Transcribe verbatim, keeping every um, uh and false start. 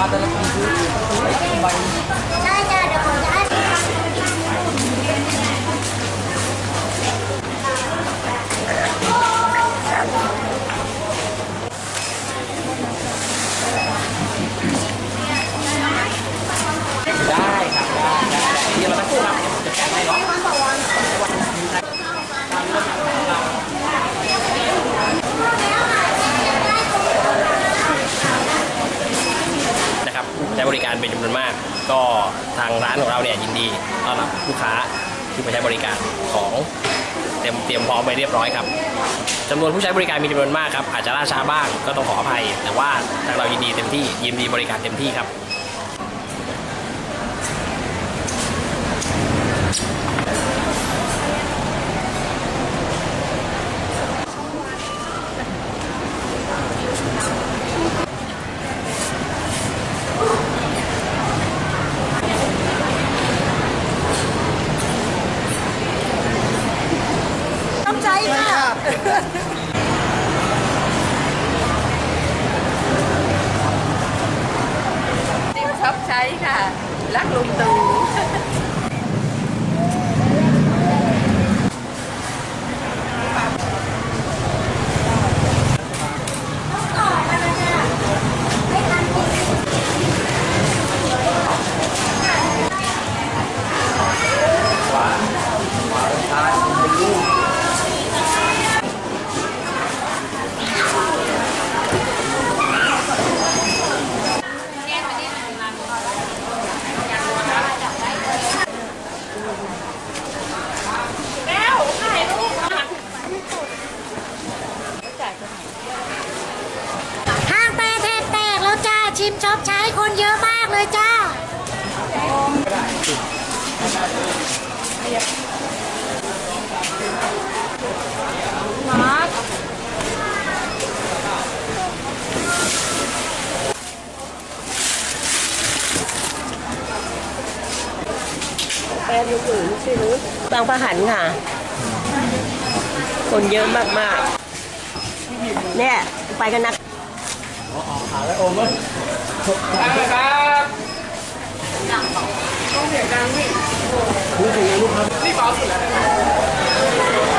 ada lebih kembali. Saya ada kerjaan. Đây, đây, đây. Dia lepas tu nak dekat mai loh. นะครับใช้บริการเป็นจำนวนมากก็ทางร้านของเราเนี่ยยินดีต้อนรับลูกค้าที่มาใช้บริการของเตรียมเตรียมพร้อมไปเรียบร้อยครับจำนวนผู้ใช้บริการมีจำนวนมากครับอาจจะล่าช้าบ้างก็ต้องขออภัยแต่ว่าทางเรายินดีเต็มที่ยินดีบริการเต็มที่ครับใจค่ะติ๊มชอบใช้ค่ะรักลุงตู่ชิมชอบใช้คนเยอะมากเลยจ้ามาร์คแปลลูกอื่นใช่ไหมบางพหันค่ะคนเยอะมากๆเนี่ยไปกันนะหาแล้วโอมเลยครับต้องเสียงดังพี่คุณถึงลูกครับนี่เบาสุดแล้ว